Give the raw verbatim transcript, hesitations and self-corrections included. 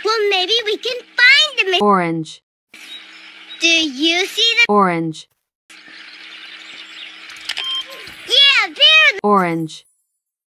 Well, maybe we can find them. Orange. Do you see them? Orange. Yeah, there. Orange.